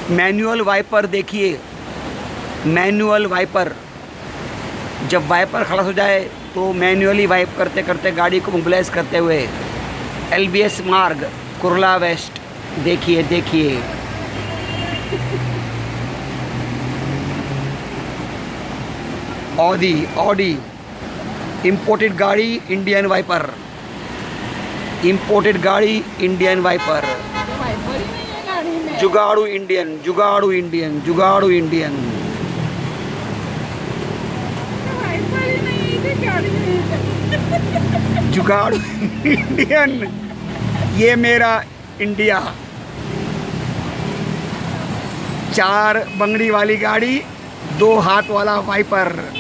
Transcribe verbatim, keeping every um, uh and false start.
Manual wiper देखिए, manual wiper. जब wiper खलास हो जाए तो मैन्युअली वाइप करते करते गाड़ी को मोबिलाइज करते हुए एल बी एस मार्ग कुर्ला वेस्ट। देखिए देखिए ऑडी ऑडी इंपोर्टेड गाड़ी, इंडियन वाइपर, इंपोर्टेड गाड़ी, इंडियन वाइपर। जुगाड़ू इंडियन, जुगाड़ू इंडियन, जुगाड़ू इंडियन। जुगाड़ू इंडियन, ये मेरा इंडिया। चार बंगड़ी वाली गाड़ी, दो हाथ वाला वाइपर।